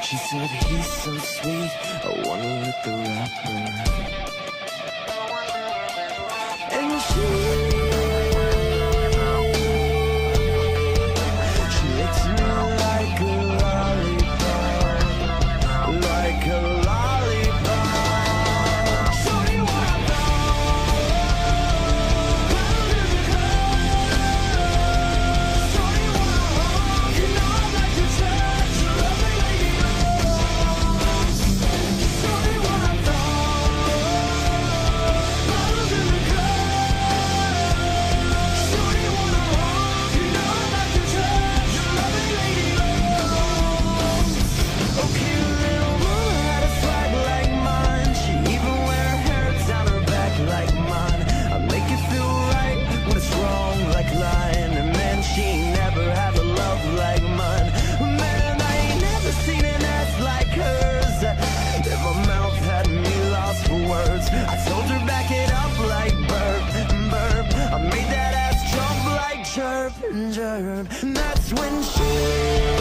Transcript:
She said he's so sweet, I wanna lick the rapper. And she licks me like a lollipop, like a lollipop. Show me what I found, found in the club. Show me what I want, you know I'd like to touch your lovely lady. Show me what I found, found in the club. Show me what I want, you know I'd like to touch your lovely lady. Okay, little mama had a swag like mine. She even wear her hair down her back like mine. I make it feel right when it's wrong like lying. And man, she ain't never had a love like mine. Man, I ain't never seen an ass like hers. If my mouth had me lost for words, I told her back it up like burp, burp. I made that ass jump like chirp, chirp. And that's when she